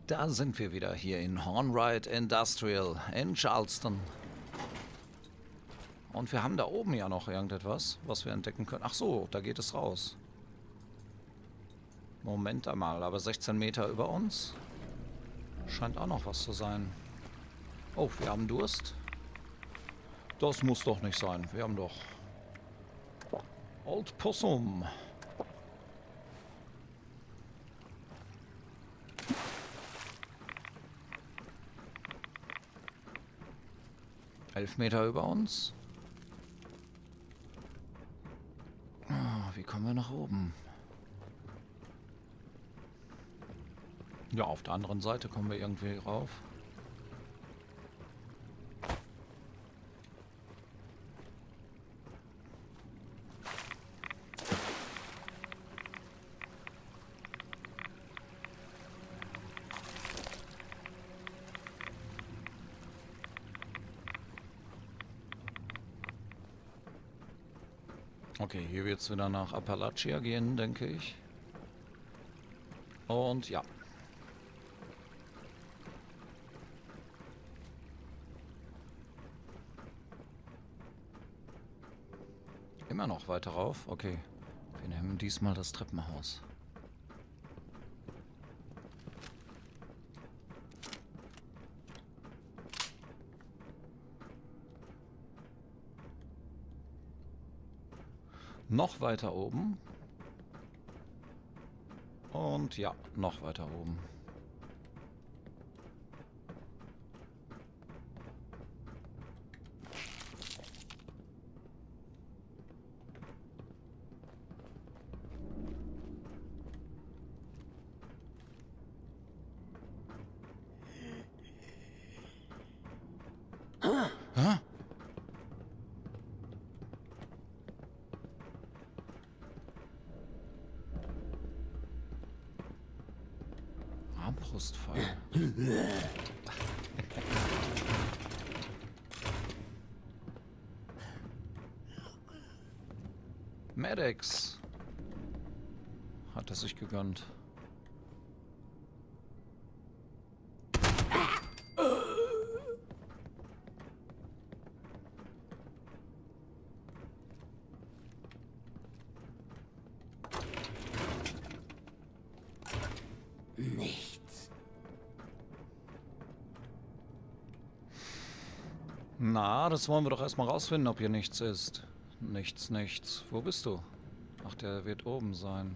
Da sind wir wieder hier in Hornwright Industrial in Charleston. Und wir haben da oben ja noch irgendetwas, was wir entdecken können. Ach so, da geht es raus. Moment einmal, aber 16 Meter über uns? Scheint auch noch was zu sein. Oh, wir haben Durst. Das muss doch nicht sein. Wir haben doch Old Possum. Elf Meter über uns. Oh, wie kommen wir nach oben? Ja, auf der anderen Seite kommen wir irgendwie rauf. Okay, hier wird es wieder nach Appalachia gehen, denke ich. Und ja. Immer noch weiter rauf? Okay. Wir nehmen diesmal das Treppenhaus. Noch weiter oben. Und ja, noch weiter oben. Hä? Armbrustfall. Medics. Hat er sich gegönnt. Nichts. Na, das wollen wir doch erstmal rausfinden, ob hier nichts ist. Nichts, nichts. Wo bist du? Ach, der wird oben sein.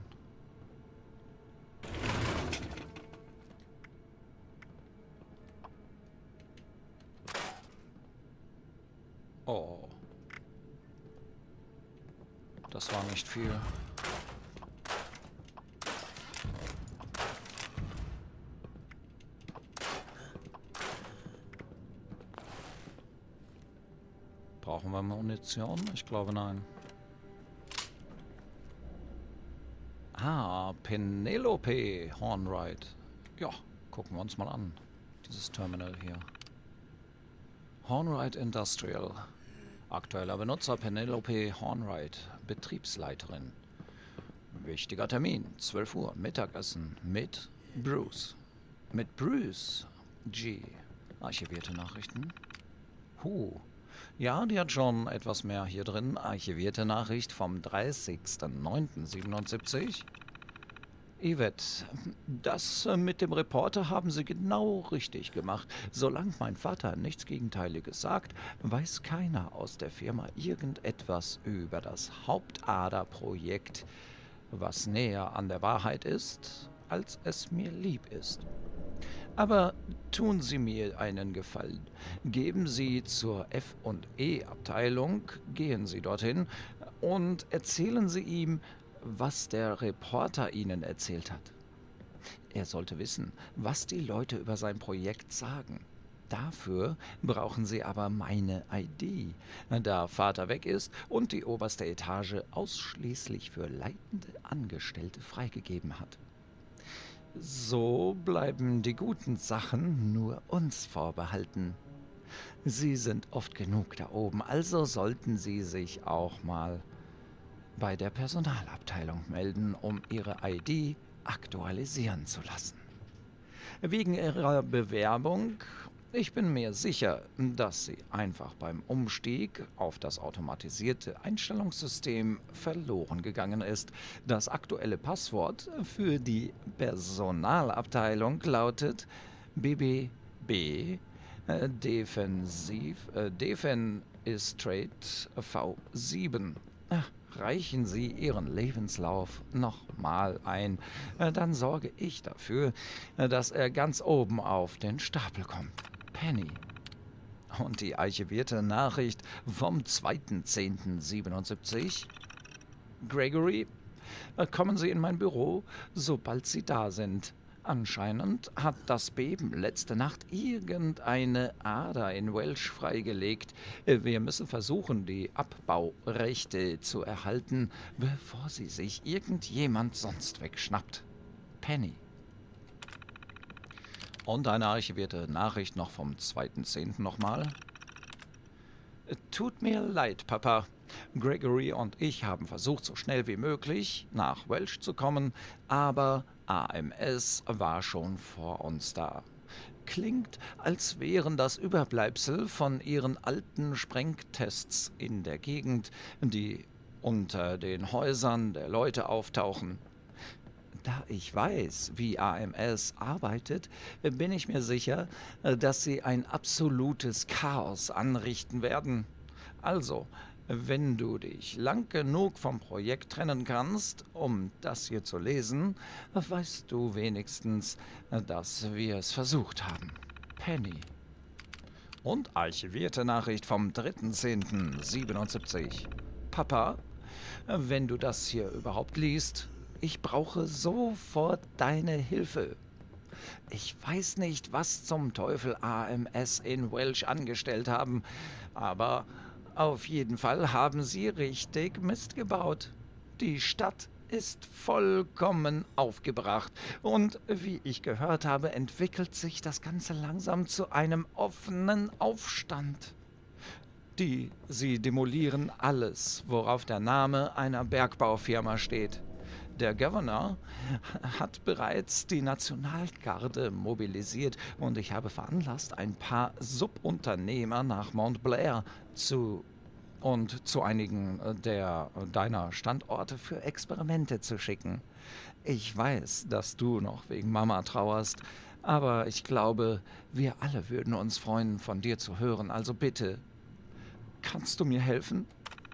Oh. Das war nicht viel. Brauchen wir Munition? Ich glaube, nein. Ah, Penelope Hornwright. Ja, gucken wir uns mal an. Dieses Terminal hier. Hornwright Industrial. Aktueller Benutzer Penelope Hornwright, Betriebsleiterin. Wichtiger Termin, 12 Uhr, Mittagessen mit Bruce. Mit Bruce G. Archivierte Nachrichten. Ja, die hat schon etwas mehr hier drin. Archivierte Nachricht vom 30.09.77. Yvette, das mit dem Reporter haben Sie genau richtig gemacht. Solange mein Vater nichts Gegenteiliges sagt, weiß keiner aus der Firma irgendetwas über das Hauptader-Projekt, was näher an der Wahrheit ist, als es mir lieb ist. Aber tun Sie mir einen Gefallen. Geben Sie zur F&E-Abteilung, gehen Sie dorthin und erzählen Sie ihm, was der Reporter Ihnen erzählt hat. Er sollte wissen, was die Leute über sein Projekt sagen. Dafür brauchen Sie aber meine ID, da Vater weg ist und die oberste Etage ausschließlich für leitende Angestellte freigegeben hat. So bleiben die guten Sachen nur uns vorbehalten. Sie sind oft genug da oben, also sollten Sie sich auch mal bei der Personalabteilung melden, um Ihre ID aktualisieren zu lassen. Wegen Ihrer Bewerbung. Ich bin mir sicher, dass sie einfach beim Umstieg auf das automatisierte Einstellungssystem verloren gegangen ist. Das aktuelle Passwort für die Personalabteilung lautet BBB Defenestrate V7. Reichen Sie Ihren Lebenslauf nochmal ein, dann sorge ich dafür, dass er ganz oben auf den Stapel kommt. Penny. Und die archivierte Nachricht vom 2.10.77. Gregory, kommen Sie in mein Büro, sobald Sie da sind. Anscheinend hat das Beben letzte Nacht irgendeine Ader in Welsh freigelegt. Wir müssen versuchen, die Abbaurechte zu erhalten, bevor sie sich irgendjemand sonst wegschnappt. Penny. Und eine archivierte Nachricht noch vom 2.10. nochmal. Tut mir leid, Papa. Gregory und ich haben versucht, so schnell wie möglich nach Welsh zu kommen, aber AMS war schon vor uns da. Klingt, als wären das Überbleibsel von ihren alten Sprengtests in der Gegend, die unter den Häusern der Leute auftauchen. Da ich weiß, wie AMS arbeitet, bin ich mir sicher, dass sie ein absolutes Chaos anrichten werden. Also, wenn du dich lang genug vom Projekt trennen kannst, um das hier zu lesen, weißt du wenigstens, dass wir es versucht haben. Penny. Und archivierte Nachricht vom 3.10.77. Papa, wenn du das hier überhaupt liest, ich brauche sofort deine Hilfe. Ich weiß nicht, was zum Teufel AMS in Welsh angestellt haben, aber auf jeden Fall haben sie richtig Mist gebaut. Die Stadt ist vollkommen aufgebracht und wie ich gehört habe, entwickelt sich das Ganze langsam zu einem offenen Aufstand. Sie demolieren alles, worauf der Name einer Bergbaufirma steht. Der Governor hat bereits die Nationalgarde mobilisiert und ich habe veranlasst, ein paar Subunternehmer nach Mount Blair zu einigen deiner Standorte für Experimente zu schicken. Ich weiß, dass du noch wegen Mama trauerst, aber ich glaube, wir alle würden uns freuen, von dir zu hören. Also bitte, kannst du mir helfen?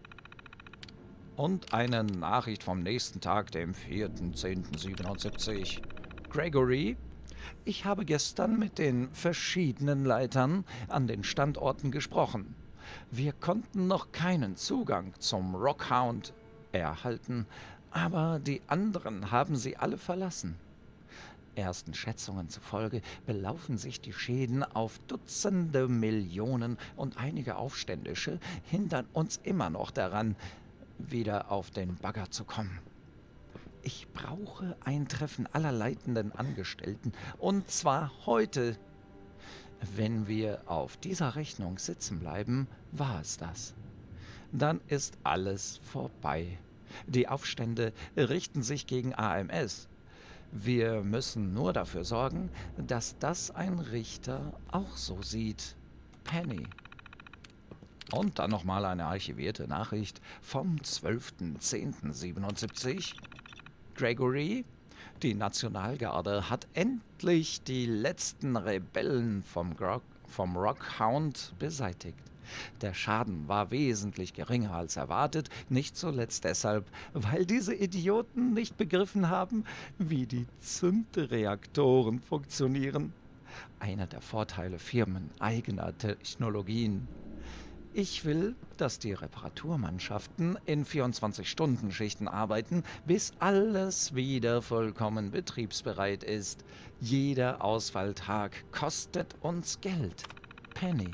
Und eine Nachricht vom nächsten Tag, dem 4.10.77. Gregory, ich habe gestern mit den verschiedenen Leitern an den Standorten gesprochen. Wir konnten noch keinen Zugang zum Rockhound erhalten, aber die anderen haben sie alle verlassen. Ersten Schätzungen zufolge belaufen sich die Schäden auf Dutzende Millionen und einige Aufständische hindern uns immer noch daran, wieder auf den Bagger zu kommen. Ich brauche ein Treffen aller leitenden Angestellten, und zwar heute. Wenn wir auf dieser Rechnung sitzen bleiben, war es das. Dann ist alles vorbei. Die Aufstände richten sich gegen AMS. Wir müssen nur dafür sorgen, dass das ein Richter auch so sieht. Penny. Und dann nochmal eine archivierte Nachricht vom 12.10.77. Gregory, die Nationalgarde hat endlich die letzten Rebellen vom Rockhound beseitigt. Der Schaden war wesentlich geringer als erwartet, nicht zuletzt deshalb, weil diese Idioten nicht begriffen haben, wie die Zündreaktoren funktionieren. Einer der Vorteile firmeneigener Technologien. Ich will, dass die Reparaturmannschaften in 24-Stunden-Schichten arbeiten, bis alles wieder vollkommen betriebsbereit ist. Jeder Ausfalltag kostet uns Geld. Penny.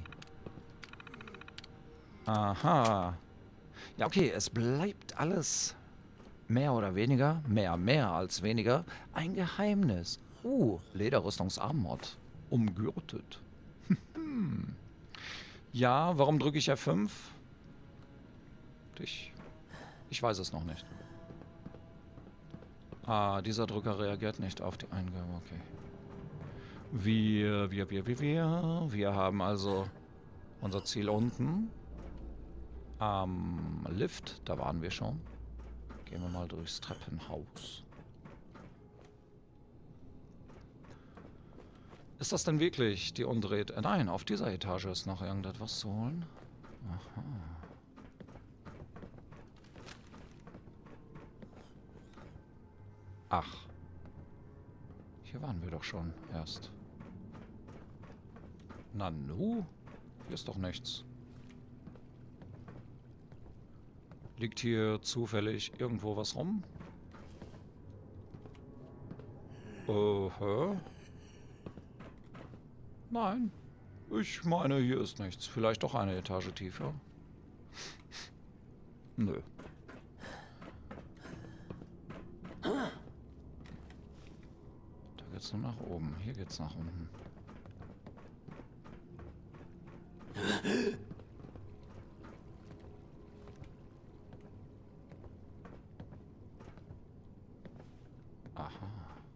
Aha. Ja, okay, es bleibt alles mehr oder weniger, mehr als weniger, ein Geheimnis. Lederrüstungsarmbord. Umgürtet. Ja, warum drücke ich F5? Ich weiß es noch nicht. Dieser Drücker reagiert nicht auf die Eingabe, okay. Wir haben also unser Ziel unten am Lift. Da waren wir schon. Gehen wir mal durchs Treppenhaus. Ist das denn wirklich die untere Etage? Nein, auf dieser Etage ist noch irgendetwas zu holen. Aha. Ach. Hier waren wir doch schon erst. Nanu? Hier ist doch nichts. Liegt hier zufällig irgendwo was rum? Nein. Ich meine, hier ist nichts. Vielleicht doch eine Etage tiefer. Nö. Da geht's nur nach oben. Hier geht's nach unten. Aha.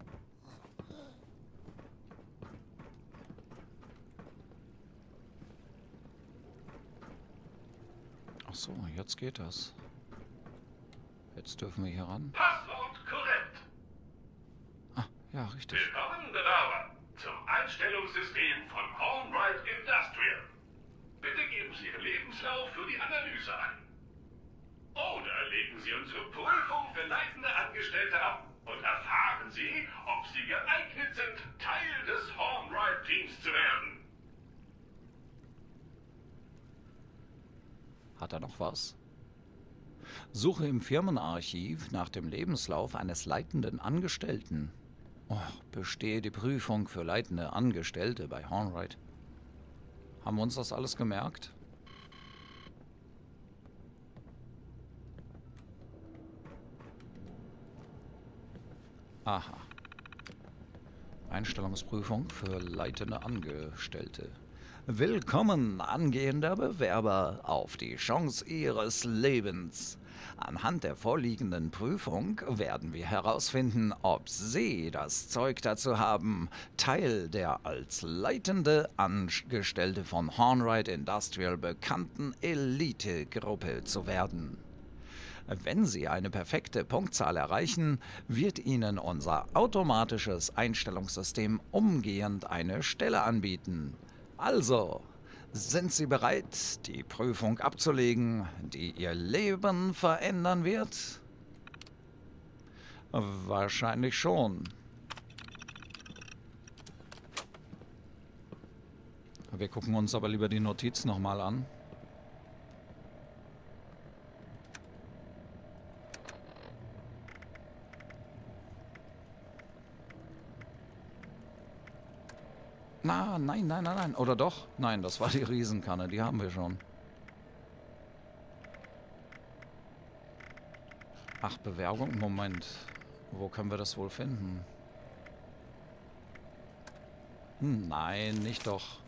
Ach so, jetzt geht das. Jetzt dürfen wir hier ran. Passwort korrekt. Ah, ja, richtig. Willkommen, Bewerber, zum Einstellungssystem von Hornwright Industrial. Bitte geben Sie Ihren Lebenslauf für die Analyse an. Oder legen Sie unsere Prüfung für leitende Angestellte ab und erfahren Sie, ob Sie geeignet sind, Teil des Hornwright-Teams zu werden. Hat er noch was? Suche im Firmenarchiv nach dem Lebenslauf eines leitenden Angestellten. Oh, bestehe die Prüfung für leitende Angestellte bei Hornwright. Haben wir uns das alles gemerkt? Aha. Einstellungsprüfung für leitende Angestellte. Willkommen, angehender Bewerber, auf die Chance Ihres Lebens. Anhand der vorliegenden Prüfung werden wir herausfinden, ob Sie das Zeug dazu haben, Teil der als leitende Angestellte von Hornwright Industrial bekannten Elitegruppe zu werden. Wenn Sie eine perfekte Punktzahl erreichen, wird Ihnen unser automatisches Einstellungssystem umgehend eine Stelle anbieten. Also, sind Sie bereit, die Prüfung abzulegen, die Ihr Leben verändern wird? Wahrscheinlich schon. Wir gucken uns aber lieber die Notiz nochmal an. Nein. Oder doch? Nein, das war die Riesenkanne. Die haben wir schon. Ach, Bewerbung? Moment. Wo können wir das wohl finden? Nein, nicht doch.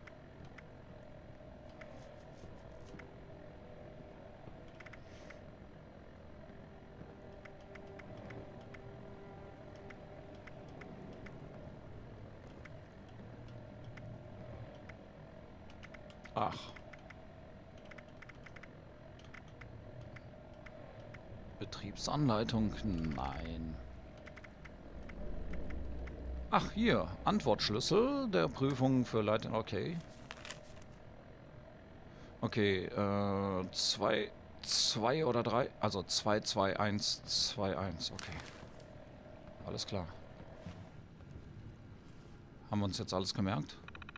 Ach. Betriebsanleitung? Nein. Ach, hier. Antwortschlüssel der Prüfung für Leiter. Okay. Okay, 2 oder 3. Also 2, 2, 1, 2, 1. Okay. Alles klar. Haben wir uns jetzt alles gemerkt?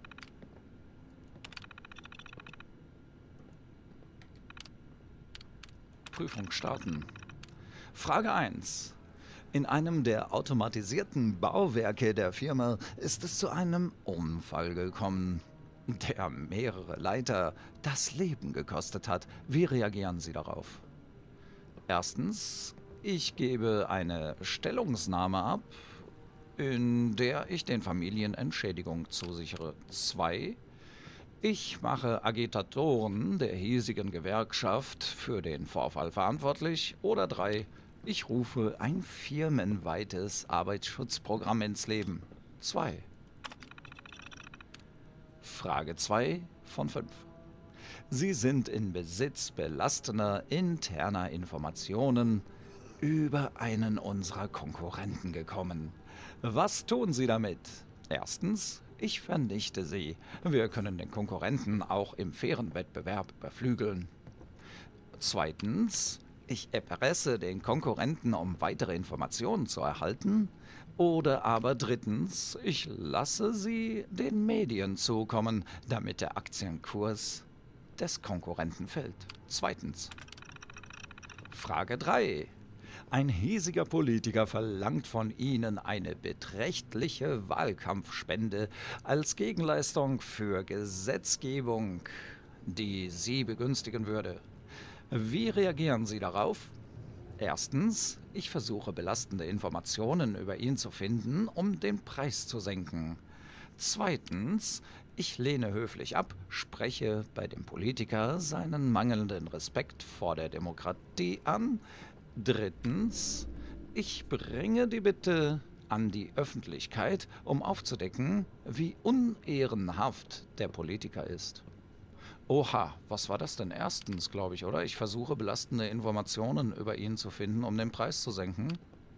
Prüfung starten. Frage 1. In einem der automatisierten Bauwerke der Firma ist es zu einem Unfall gekommen, der mehrere Leiter das Leben gekostet hat. Wie reagieren Sie darauf? Erstens, ich gebe eine Stellungnahme ab, in der ich den Familien Entschädigung zusichere. 2. Ich mache Agitatoren der hiesigen Gewerkschaft für den Vorfall verantwortlich. Oder 3. Ich rufe ein firmenweites Arbeitsschutzprogramm ins Leben. 2. Frage 2 von 5. Sie sind in Besitz belastender interner Informationen über einen unserer Konkurrenten gekommen. Was tun Sie damit? Erstens, ich vernichte sie. Wir können den Konkurrenten auch im fairen Wettbewerb überflügeln. Zweitens, ich erpresse den Konkurrenten, um weitere Informationen zu erhalten. Oder aber drittens, ich lasse sie den Medien zukommen, damit der Aktienkurs des Konkurrenten fällt. Zweitens. Frage 3. Ein hiesiger Politiker verlangt von Ihnen eine beträchtliche Wahlkampfspende als Gegenleistung für Gesetzgebung, die Sie begünstigen würde. Wie reagieren Sie darauf? Erstens, ich versuche belastende Informationen über ihn zu finden, um den Preis zu senken. Zweitens, ich lehne höflich ab, spreche bei dem Politiker seinen mangelnden Respekt vor der Demokratie an. Drittens, ich bringe die Bitte an die Öffentlichkeit, um aufzudecken, wie unehrenhaft der Politiker ist. Oha, was war das denn erstens, glaube ich, oder? Ich versuche belastende Informationen über ihn zu finden, um den Preis zu senken.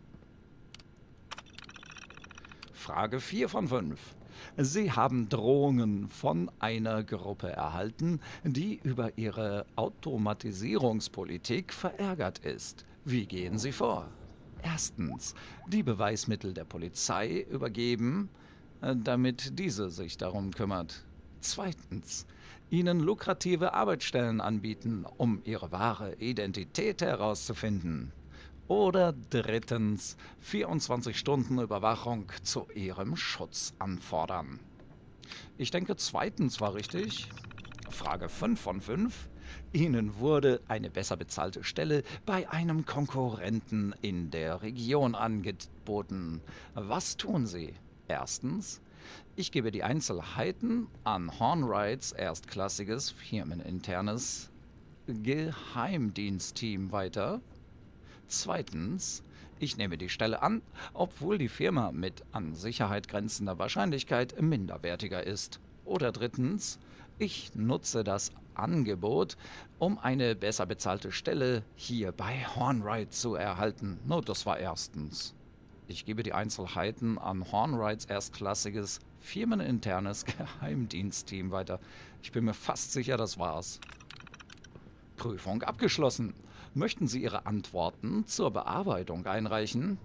Frage 4 von 5. Sie haben Drohungen von einer Gruppe erhalten, die über ihre Automatisierungspolitik verärgert ist. Wie gehen Sie vor? Erstens, die Beweismittel der Polizei übergeben, damit diese sich darum kümmert. Zweitens, ihnen lukrative Arbeitsstellen anbieten, um ihre wahre Identität herauszufinden. Oder drittens, 24 Stunden Überwachung zu ihrem Schutz anfordern. Ich denke, zweitens war richtig. Frage 5 von 5. Ihnen wurde eine besser bezahlte Stelle bei einem Konkurrenten in der Region angeboten. Was tun Sie? Erstens, ich gebe die Einzelheiten an Hornwrights erstklassiges firmeninternes Geheimdienstteam weiter. Zweitens, ich nehme die Stelle an, obwohl die Firma mit an Sicherheit grenzender Wahrscheinlichkeit minderwertiger ist. Oder drittens, ich nutze das Angebot, um eine besser bezahlte Stelle hier bei Hornwright zu erhalten. No, das war erstens. Ich gebe die Einzelheiten an Hornwrights erstklassiges firmeninternes Geheimdienstteam weiter. Ich bin mir fast sicher, das war's. Prüfung abgeschlossen. Möchten Sie Ihre Antworten zur Bearbeitung einreichen?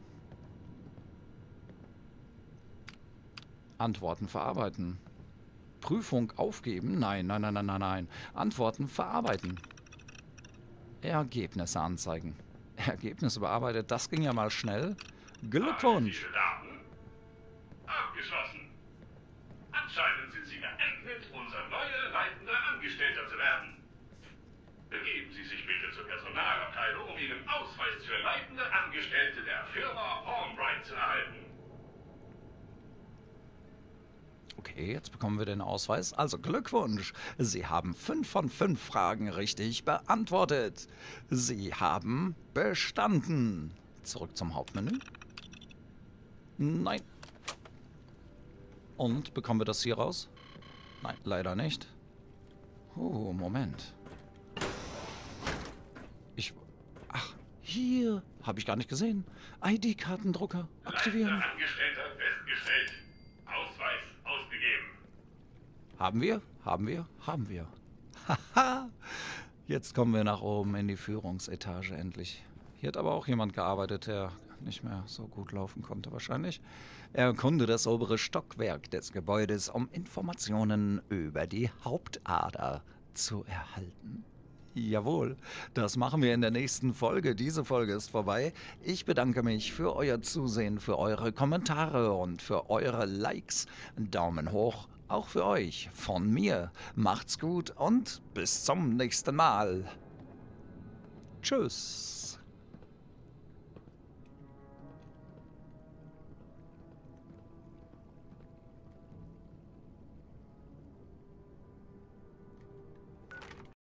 Antworten verarbeiten. Prüfung aufgeben? Nein, nein, nein, nein, nein, nein. Antworten verarbeiten. Ergebnisse anzeigen. Ergebnisse bearbeitet, das ging ja mal schnell. Glückwunsch! Diese Daten? Abgeschlossen. Anscheinend sind Sie geeignet, unser neuer leitender Angestellter zu werden. Begeben Sie sich bitte zur Personalabteilung, um Ihren Ausweis für leitende Angestellte der Firma Hornwright zu erhalten. Okay, jetzt bekommen wir den Ausweis. Also Glückwunsch! Sie haben 5 von 5 Fragen richtig beantwortet. Sie haben bestanden. Zurück zum Hauptmenü. Nein. Und bekommen wir das hier raus? Nein, leider nicht. Moment. Ach, hier. Habe ich gar nicht gesehen. ID-Kartendrucker aktivieren. Leitender Angestellter festgestellt. Ausweis ausgegeben. Haben wir? Haben wir? Haben wir. Haha. Jetzt kommen wir nach oben in die Führungsetage endlich. Hier hat aber auch jemand gearbeitet, der nicht mehr so gut laufen konnte wahrscheinlich. Er erkunde das obere Stockwerk des Gebäudes, um Informationen über die Hauptader zu erhalten. Jawohl, das machen wir in der nächsten Folge. Diese Folge ist vorbei. Ich bedanke mich für euer Zusehen, für eure Kommentare und für eure Likes. Daumen hoch, auch für euch, von mir. Macht's gut und bis zum nächsten Mal. Tschüss.